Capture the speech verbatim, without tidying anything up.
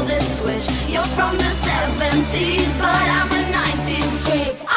this switch. You're from the seventies, but I'm a nineties chick.